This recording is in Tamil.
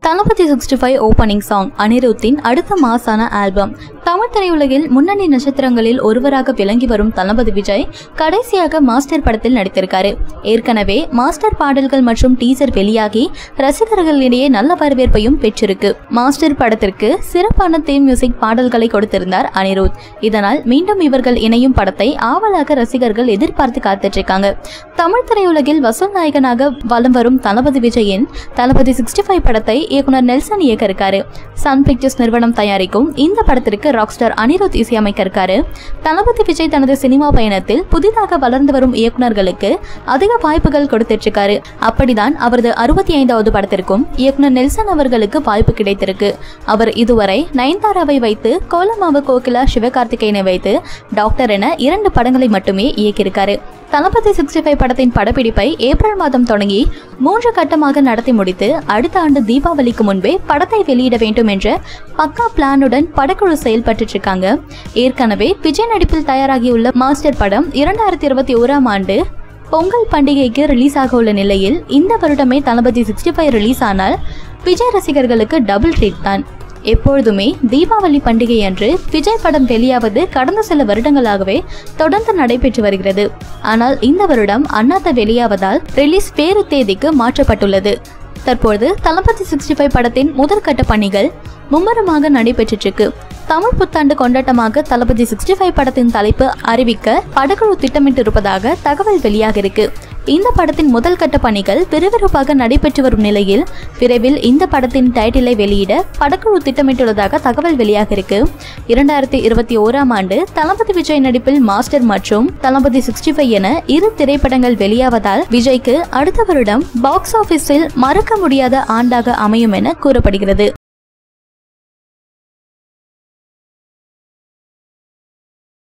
தளபதி 65 ஓபனிங் சாங் அனிருத்தின் அடுத்த மாசான ஆல்பம். தமிழ் திரையுலகில் முன்னணி நட்சத்திரங்களில் ஒருவராக விளங்கி வரும் தளபதி விஜய் கடைசியாக மாஸ்டர் படத்தில் நடித்திருக்காரு. ஏற்கனவே மாஸ்டர் பாடல்கள் மற்றும் டீசர் வெளியாகி ரசிகர்களிடையே நல்ல வரவேற்பையும் பெற்றிருக்கு. மாஸ்டர் படத்திற்கு சிறப்பான தீம் மியூசிக் பாடல்களை கொடுத்திருந்தார் அனிருத். இதனால் மீண்டும் இவர்கள் இணையும் படத்தை ஆவலாக ரசிகர்கள் எதிர்பார்த்து காத்துட்டு இருக்காங்க. தமிழ் திரையுலகில் வசூல் நாயகனாக வலம் வரும் தளபதி விஜயின் தளபதி 65 படத்தை இயக்குனர் நெல்சன் இயக்க இருக்காரு. சன் பிக்சர்ஸ் நிறுவனம் தயாரிக்கும் இந்த படத்திற்கு ராக்ஸ்டார் அனிருத் இசையமைக்க இருக்காரு. தளபதி விஜய் தனது சினிமா பயணத்தில் புதிதாக வளர்ந்து வரும் இயக்குநர்களுக்கு அதிக வாய்ப்புகள் கொடுத்துட்டு இருக்காரு. அப்படிதான் அவரது 65வது படத்திற்கும் இயக்குனர் நெல்சன் அவர்களுக்கு வாய்ப்பு கிடைத்திருக்கு. அவர் இதுவரை நயன்தாராவை வைத்து, கோலமாவு கோகிலா சிவகார்த்திகேயனை வைத்து, டாக்டர் என 2 படங்களை மட்டுமே இயக்கியிருக்காரு. தளபதி 65 படத்தின் படப்பிடிப்பை ஏப்ரல் மாதம் தொடங்கி 3 கட்டமாக நடத்தி முடித்து அடுத்த ஆண்டு தீபாவளிக்கு முன்பே படத்தை வெளியிட வேண்டும் என்ற பக்கா பிளானுடன் படக்குழு செயல்பட்டு இருக்காங்க. ஏற்கனவே விஜய் நடிப்பில் தயாராகியுள்ள மாஸ்டர் படம் 2021ஆம் ஆண்டு பொங்கல் பண்டிகைக்கு ரிலீஸ் ஆக உள்ள நிலையில் இந்த வருடமே தளபதி 65 ரிலீஸ் ஆனால் விஜய் ரசிகர்களுக்கு டபுள் ட்ரீட் தான். எப்பொழுதுமே தீபாவளி பண்டிகை அன்று விஜய் படம் வெளியாவது கடந்த சில வருடங்களாகவே தொடர்ந்து நடைபெற்று வருகிறது. ஆனால் இந்த வருடம் அண்ணாத்த வெளியாவதால் ரிலீஸ் வேறு தேதிக்கு மாற்றப்பட்டுள்ளது. தற்போது தளபதி 65 படத்தின் முதற்கட்ட பணிகள் மும்முரமாக நடைபெற்றிருக்கு. தமிழ் புத்தாண்டு கொண்டாட்டமாக தளபதி 65 படத்தின் தலைப்பு அறிவிக்க படக்குழு திட்டமிட்டு இருப்பதாக தகவல் வெளியாக இருக்கு. இந்த படத்தின் முதல் கட்ட பணிகள் விறுவிறுப்பாக நடைபெற்று வரும் நிலையில் விரைவில் இந்த படத்தின் டைட்டிலை வெளியிட படக்குழு திட்டமிட்டுள்ளதாக தகவல் வெளியாக இருக்கு. 2021ஆம் ஆண்டு தளபதி விஜய் நடிப்பில் மாஸ்டர் மற்றும் தளபதி 65 என 2 திரைப்படங்கள் வெளியாவதால் விஜய்க்கு அடுத்த வருடம் பாக்ஸ் ஆபீஸில் மறக்க முடியாத ஆண்டாக அமையும் என கூறப்படுகிறது.